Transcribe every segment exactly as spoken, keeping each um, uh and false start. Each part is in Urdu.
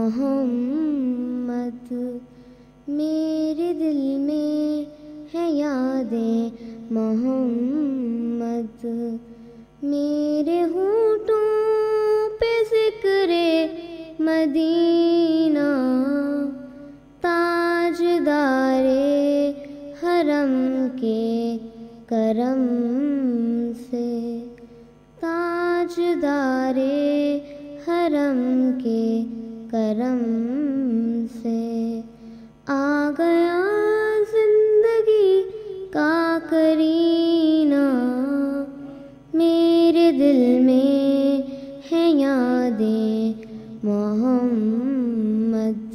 محمد، میرے دل میں ہے یادیں محمد، میرے ہونٹوں پہ ذکر مدینہ، تاجدار حرم کے کرم سے، تاجدار حرم کے کرم سے آ گیا زندگی کا کرینہ، میرے دل میں ہے یادیں محمد،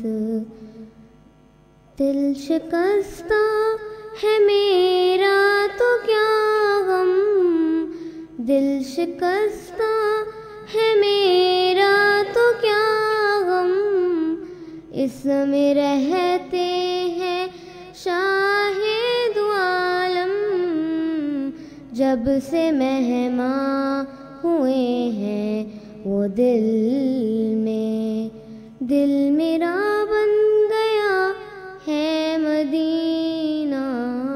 دل شکستہ ہے میرا تو کیا غم، دل شکستہ ہے میرا تو کیا غم، اس میں رہتے ہیں شاہ دو عالم، جب سے مہماں ہوئے ہیں وہ دل میں، دل میرا بن گیا ہے مدینہ،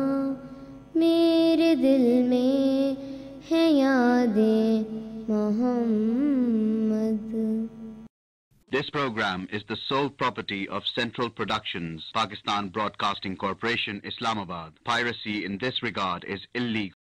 میرے دل میں ہے یادیں محمد۔ This program is the sole property of Central Productions, Pakistan Broadcasting Corporation, Islamabad. Piracy in this regard is illegal.